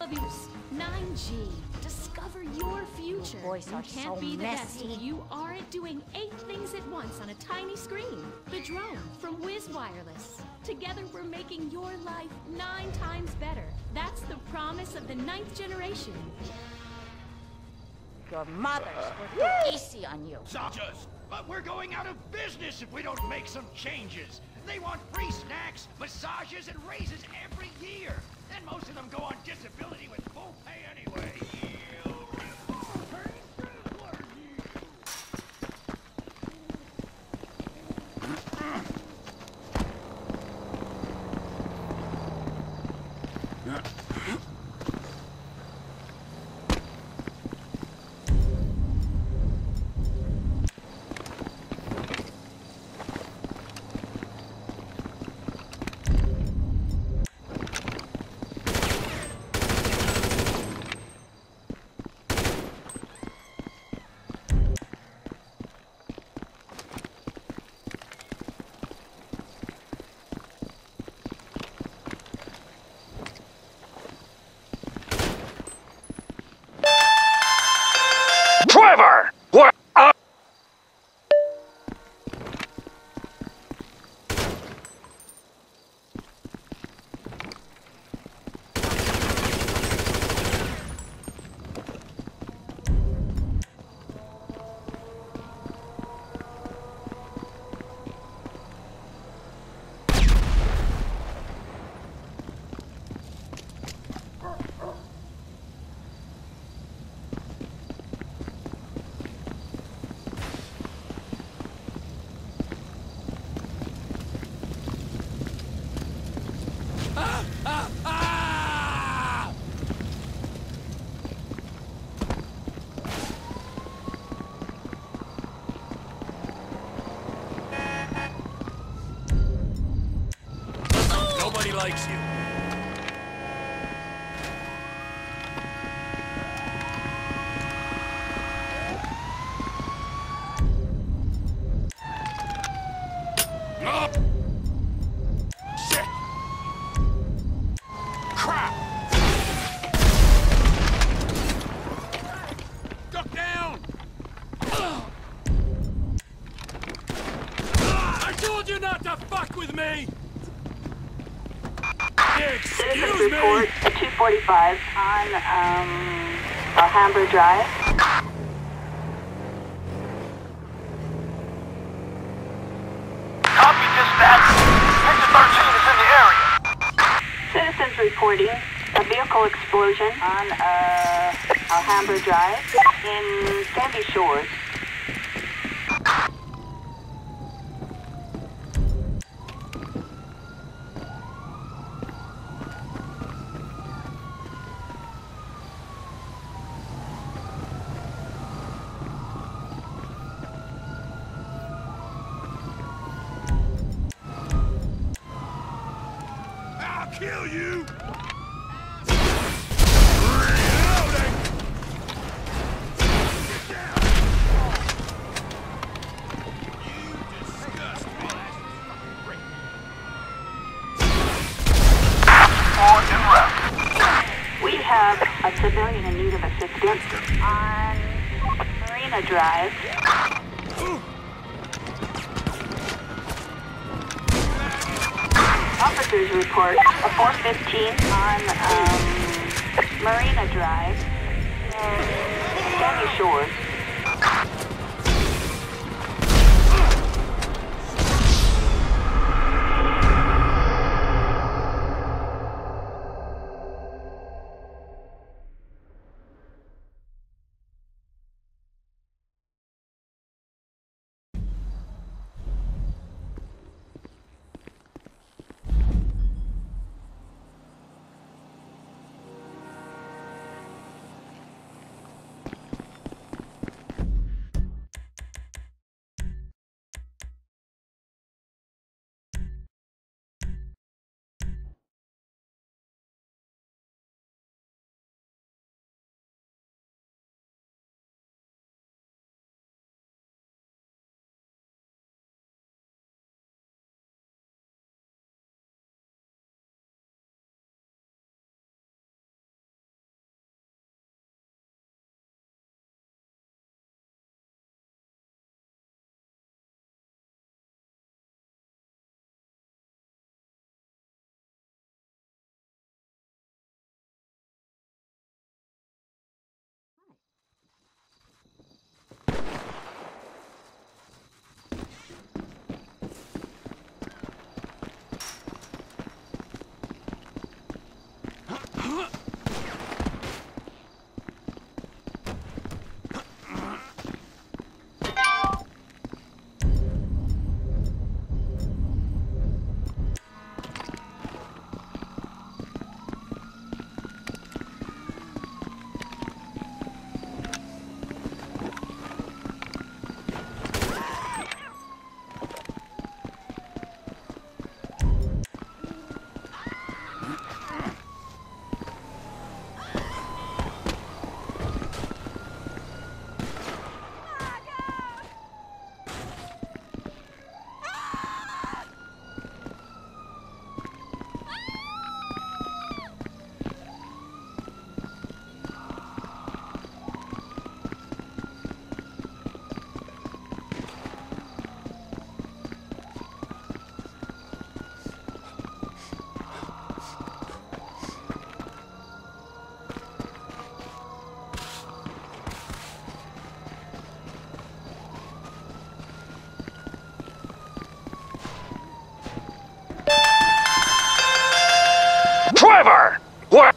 abuse. 9G. Discover your future. You boys are can't so be the messy. best if you aren't doing 8 things at once on a tiny screen. The drone from Wiz Wireless. Together we're making your life 9 times better. That's the promise of the 9th generation. Your mothers were too easy on you. Just, but we're going out of business if we don't make some changes. They want free snacks, massages, and raises every year. And most of them go on disability with full pay anyway. Trevor! What? Nobody likes you. Oh. Shit! Crap! Duck down! I told you not to fuck with me! Citizens report at 245 on Alhambra Drive. Copy dispatch. Sector 13 is in the area. Citizens reporting a vehicle explosion on Alhambra Drive in Sandy Shores. I'll kill you! We have a civilian in need of assistance on Marina Drive. Officers report a 415 on Marina Drive, Sandy Shores. Trevor! Where?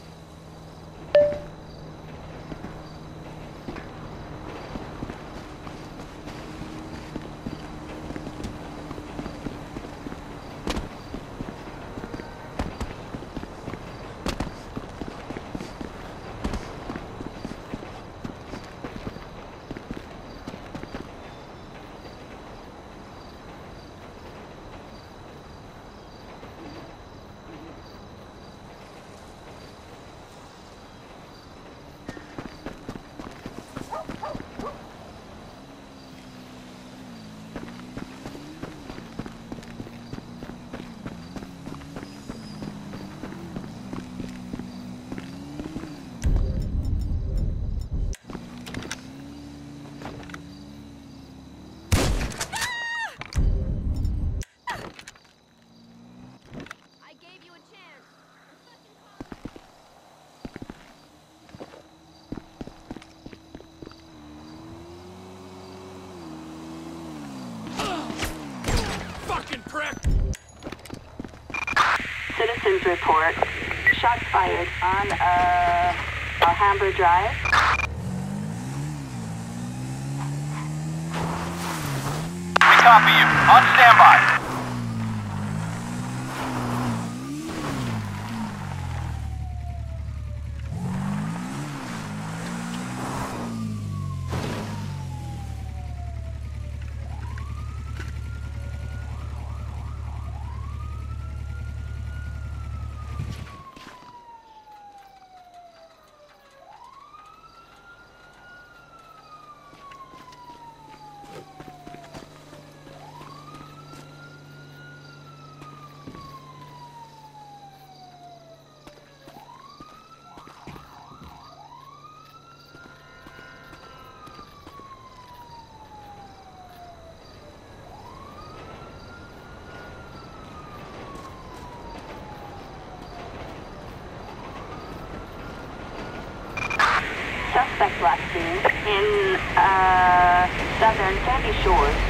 Prick! Citizens report. Shots fired on, Alhambra Drive. We copy you. On standby. Suspect last seen in, southern Sandy Shores.